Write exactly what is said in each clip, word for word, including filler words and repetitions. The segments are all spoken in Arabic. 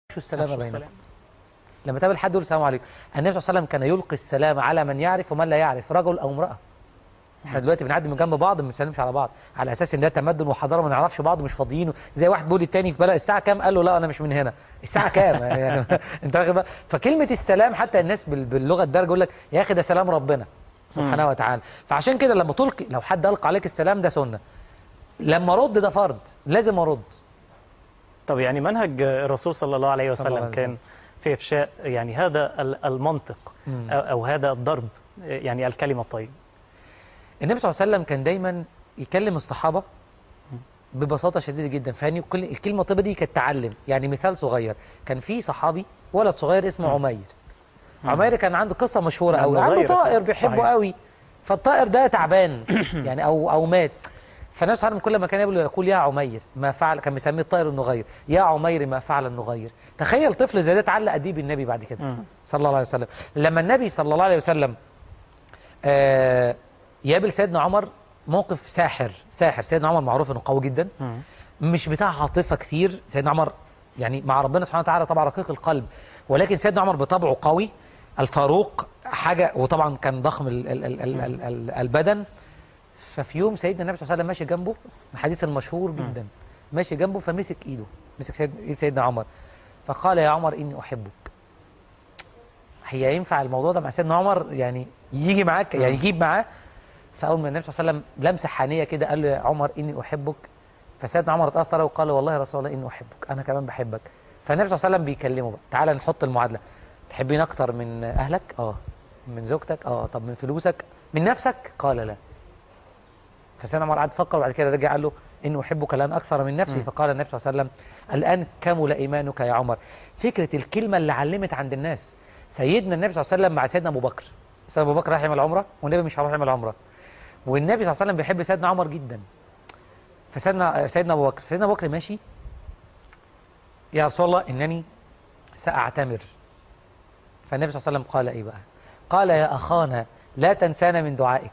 السلام بينكم. لما تقابل حد يقول السلام عليكم. النبي صلى الله عليه وسلم كان يلقي السلام على من يعرف ومن لا يعرف، رجل او امراه. احنا دلوقتي بنعدي من جنب بعض ما بنسلمش على بعض على اساس ان ده تمدن وحضاره، ما نعرفش بعض مش فاضيين. زي واحد بيقول للتاني في بلد الساعه كام، قال له لا انا مش من هنا. الساعه كام يعني انت واخد بالك؟ فكلمه السلام حتى الناس باللغه الدارجه يقول لك يا اخي ده سلام ربنا سبحانه وتعالى. فعشان كده لما تلقي، لو حد القى عليك السلام ده سنه، لما ارد ده فرض، لازم ارد. طب يعني منهج الرسول صلى الله عليه وسلم الله عليه كان في إفشاء يعني هذا المنطق مم. أو هذا الضرب، يعني الكلمة الطيبة. النبي صلى الله عليه وسلم كان دايما يكلم الصحابة ببساطة شديدة جدا، فاني كل الكلمة الطيبة دي كانت تعلم. يعني مثال صغير، كان في صحابي ولد صغير اسمه مم. عمير. مم. عمير كان عنده قصة مشهورة نعم، قوي، عنده غير طائر صحيح. بيحبه قوي، فالطائر ده تعبان يعني او او مات. فالنبي صلى الله عليه وسلم كل ما كان يقول يقول يا عمير ما فعل، كان بيسميه الطائر النغير، يا عمير ما فعل النغير. تخيل طفل زي ده اتعلق قد ايه بالنبي بعد كده مم. صلى الله عليه وسلم. لما النبي صلى الله عليه وسلم آه يقابل سيدنا عمر، موقف ساحر ساحر. سيدنا عمر معروف انه قوي جدا، مم. مش بتاع عاطفه كتير. سيدنا عمر يعني مع ربنا سبحانه وتعالى طبعا رقيق القلب، ولكن سيدنا عمر بطبعه قوي الفاروق حاجه، وطبعا كان ضخم ال ال ال ال ال ال البدن. ففي يوم سيدنا النبي صلى الله عليه وسلم ماشي جنبه، الحديث المشهور جدا، ماشي جنبه فمسك ايده، مسك سيد ايد سيدنا عمر فقال يا عمر اني احبك. هي ينفع الموضوع ده مع سيدنا عمر يعني يجي معاك يعني يجيب معاه؟ فاول ما النبي صلى الله عليه وسلم لمسه حنيه كده قال له يا عمر اني احبك، فسيدنا عمر اتاثر وقال والله يا رسول الله اني احبك، انا كمان بحبك. فالنبي صلى الله عليه وسلم بيكلمه بقى، تعالى نحط المعادله. تحبين اكتر من اهلك؟ اه. من زوجتك؟ اه. طب من فلوسك؟ من نفسك؟ قال لا. فسيدنا عمر قعد يفكر وبعد كده رجع قال له اني احبك الان اكثر من نفسي. فقال النبي صلى الله عليه وسلم الان كمل ايمانك يا عمر. فكره الكلمه اللي علمت عند الناس. سيدنا النبي صلى الله عليه وسلم مع سيدنا ابو بكر، سيدنا ابو بكر رايح يعمل عمره والنبي مش هيروح يعمل عمره، والنبي صلى الله عليه وسلم بيحب سيدنا عمر جدا. فسيدنا سيدنا ابو بكر سيدنا ابو بكر ماشي، يا رسول الله انني ساعتمر. فالنبي صلى الله عليه وسلم قال ايه بقى؟ قال يا اخانا لا تنسانا من دعائك.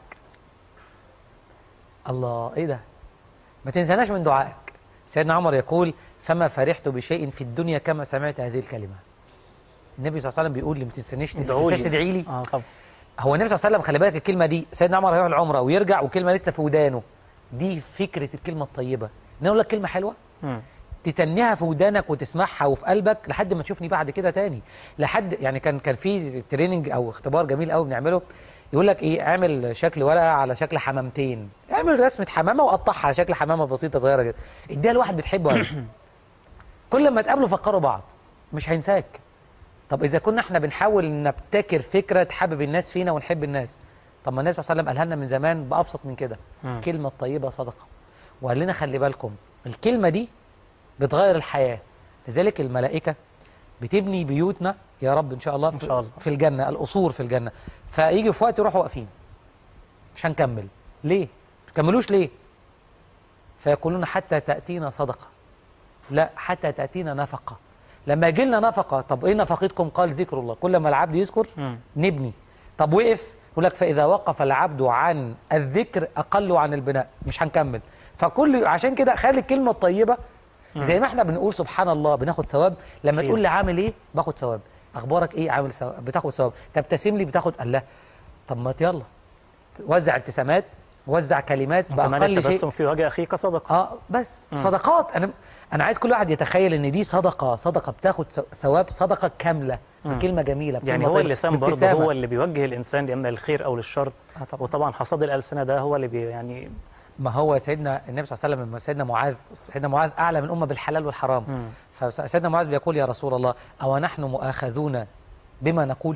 الله، ايه ده؟ ما تنساناش من دعائك. سيدنا عمر يقول فما فرحت بشيء في الدنيا كما سمعت هذه الكلمه. النبي صلى الله عليه وسلم بيقول لي ما تنسانيش تدعي لي. اه طبعا. هو النبي صلى الله عليه وسلم خلي بالك الكلمه دي، سيدنا عمر هيروح العمره ويرجع وكلمه لسه في ودانه. دي فكره الكلمه الطيبه، ان اقول لك كلمه حلوه مم. تتنيها في ودانك وتسمعها وفي قلبك لحد ما تشوفني بعد كده تاني. لحد يعني كان كان في تريننج او اختبار جميل قوي بنعمله، يقول لك ايه، اعمل شكل ورقه على شكل حمامتين، اعمل رسمه حمامه وقطعها على شكل حمامه بسيطه صغيره كده، اديها لواحد بتحبه قوي. كل ما تقابله فكروا بعض، مش هينساك. طب اذا كنا احنا بنحاول نبتكر فكره تحبب الناس فينا ونحب الناس، طب ما النبي صلى الله عليه وسلم قالها لنا من زمان بابسط من كده، كلمه طيبه صدقه. وقال لنا خلي بالكم الكلمه دي بتغير الحياه. لذلك الملائكه بتبني بيوتنا يا رب ان شاء الله ان شاء الله في الجنه، القصور في الجنه، فيجي في وقت يروحوا واقفين مش هنكمل. ليه؟ ما تكملوش ليه؟ فيقولون حتى تاتينا صدقه، لا حتى تاتينا نفقه. لما يجي لنا نفقه، طب ايه نفقتكم؟ قال ذكر الله. كل ما العبد يذكر مم. نبني. طب وقف، يقول لك فاذا وقف العبد عن الذكر اقل عن البناء، مش هنكمل. فكل عشان كده خلي الكلمه الطيبه زي ما احنا بنقول سبحان الله بناخد ثواب، لما تقول لي عامل ايه باخد ثواب، اخبارك ايه عامل ثواب بتاخد ثواب، تبتسم لي بتاخد الله. طب ما يلا وزع ابتسامات، وزع كلمات باقل شيء. التبسم في وجه اخيك صدقه. اه بس مم. صدقات. انا انا عايز كل واحد يتخيل ان دي صدقه، صدقه بتاخد ثواب، صدقه كامله بكلمه جميله، بكلمة يعني هو طيبة. اللسان برضه هو اللي بيوجه الانسان اما للخير او للشر. آه طبعا. وطبعا حصاد الالسنه ده هو اللي بي يعني ما هو سيدنا النبي صلى الله عليه وسلم، سيدنا معاذ سيدنا معاذ اعلم الامه بالحلال والحرام. مم. فسيدنا معاذ بيقول يا رسول الله او نحن مؤاخذون بما نقول؟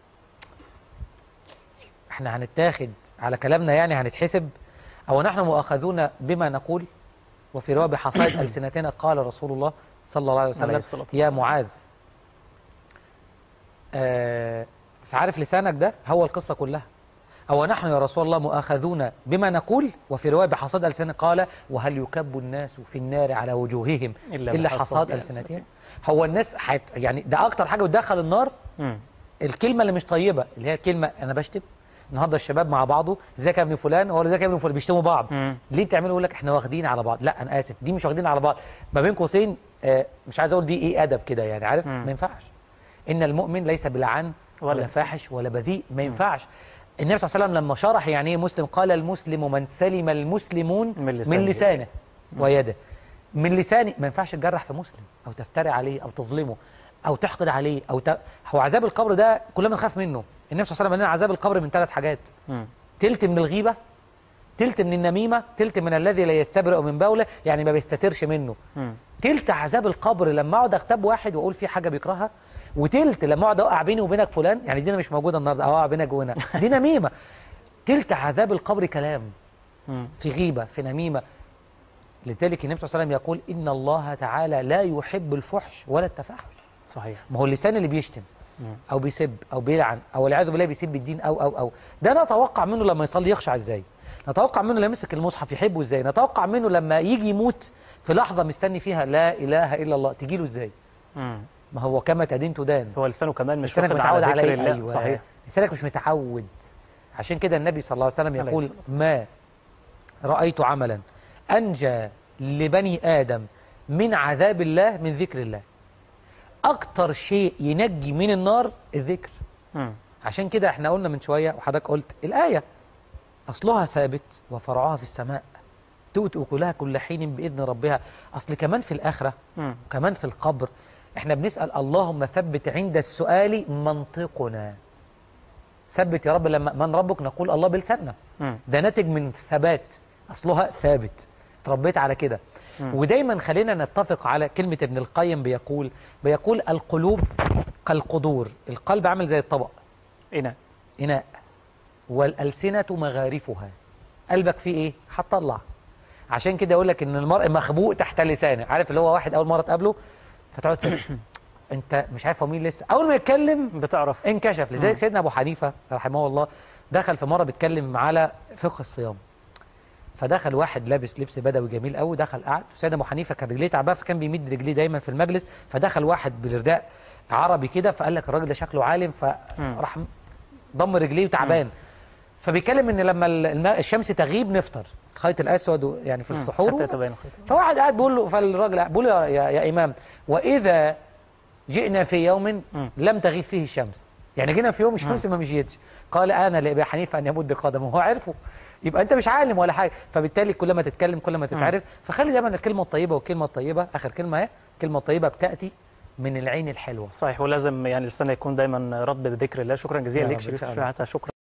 احنا هنتاخد على كلامنا يعني هنتحسب؟ او نحن مؤاخذون بما نقول؟ وفي روايه بحصائد السنتنا قال رسول الله صلى الله عليه وسلم يا معاذ آه فعارف لسانك ده هو القصه كلها. أو نحن يا رسول الله مؤاخذون بما نقول؟ وفي رواية بحصاد ألسنة قال وهل يكب الناس في النار على وجوههم إلا, إلا حصاد ألسنتهم؟ هو الناس حت يعني ده أكتر حاجة بتدخل النار. م. الكلمة اللي مش طيبة، اللي هي الكلمة أنا بشتم، النهارده الشباب مع بعضه ازيك يا ابن فلان، هو ازيك يا ابن فلان، بيشتموا بعض. مم. ليه بتعملوا؟ يقول لك احنا واخدين على بعض. لا انا اسف، دي مش واخدين على بعض. ما بين قوسين آه مش عايز اقول دي ايه ادب كده يعني، عارف؟ مم. ما ينفعش. ان المؤمن ليس بلعان ولا ولا يحسن. فاحش ولا بذيء، ما ينفعش. النبي صلى الله عليه وسلم لما شرح يعني ايه مسلم قال المسلم من سلم المسلمون من لسانه, من لسانه ويده. من لساني، ما ينفعش تجرح في مسلم او تفتري عليه او تظلمه او تحقد عليه او ت... هو عذاب القبر ده كلنا بنخاف منه. النبي صلى الله عليه وسلم قال لنا عذاب القبر من ثلاث حاجات: مم. تلت من الغيبه، تلت من النميمه، تلت من الذي لا يستبرئ من بوله، يعني ما بيستترش منه. مم. تلت عذاب القبر لما اقعد اغتاب واحد واقول فيه حاجه بيكرهها، وتلت لما اقعد اوقع بيني وبينك فلان، يعني دي مش موجوده النهارده، اوقع بينك وبينك دي نميمه. تلت عذاب القبر كلام، مم. في غيبه، في نميمه. لذلك النبي صلى الله عليه وسلم يقول ان الله تعالى لا يحب الفحش ولا التفاحش. صحيح. ما هو اللسان اللي بيشتم مم. او بيسب او بيلعن او والعياذ بالله بيسب الدين او او او ده نتوقع منه لما يصلي يخشع ازاي؟ نتوقع منه لما يمسك المصحف يحبه ازاي؟ نتوقع منه لما يجي يموت في لحظه مستني فيها لا اله الا الله تجي له ازاي؟ مم. ما هو كما تدين تدان. هو لسانه كمان مش لسانك واخد متعود على على ذكر ايه؟ الله. أيوة. صحيح. لسانك مش متعود. عشان كده النبي صلى الله عليه وسلم عليه يقول الصلاة والسلام. ما رأيت عملا أنجى لبني آدم من عذاب الله من ذكر الله. أكتر شيء ينجي من النار الذكر. مم. عشان كده احنا قلنا من شوية وحضرتك قلت الآية أصلها ثابت وفرعها في السماء تؤتي أكلها كل حين بإذن ربها. أصل كمان في الآخرة مم. وكمان في القبر احنا بنسأل اللهم ثبت عند السؤال منطقنا. ثبت يا رب، لما من ربك نقول الله بلساننا. مم. ده ناتج من ثبات، أصلها ثابت، اتربيت على كده. مم. ودايما خلينا نتفق على كلمة ابن القيم بيقول بيقول القلوب كالقدور. القلب عامل زي الطبق، إناء إناء، والألسنة مغارفها. قلبك فيه إيه؟ هتطلع. عشان كده يقول لك إن المرء مخبوء تحت لسانه. عارف اللي هو واحد أول مرة تقابله فتقعد ساكت أنت مش عارف هو مين لسه، أول ما يتكلم بتعرف انكشف. لذلك سيدنا أبو حنيفة رحمه الله دخل في مرة بيتكلم على فقه الصيام، فدخل واحد لابس لبس بدوي جميل قوي، دخل قعد. سيدنا ابو حنيفه كان رجليه تعبانه فكان بيمد رجليه دايما في المجلس، فدخل واحد بالرداء عربي كده فقال لك الراجل ده شكله عالم، فراح ضم رجليه وتعبان. فبيتكلم ان لما الماء الشمس تغيب نفطر الخيط الاسود يعني في السحور. حتى يتبين الخيط. فواحد قاعد بيقول له، فالراجل بيقول له يا, يا امام واذا جئنا في يوم لم تغيب فيه الشمس، يعني جينا في يوم الشمس ما مشيتش، قال انا لابي حنيفه ان يمد قدمه. هو عرفه، يبقى انت مش عالم ولا حاجه. فبالتالي كل ما تتكلم كل ما تتعرف. فخلي دايما الكلمه الطيبه، والكلمه الطيبه اخر كلمه اهي، الكلمه الطيبه بتاتي من العين الحلوه. صحيح. ولازم يعني لساننا يكون دايما رطب بذكر الله. شكرا جزيلا يا لك رب إن شريف شاء الله. شحاتة. شكرا.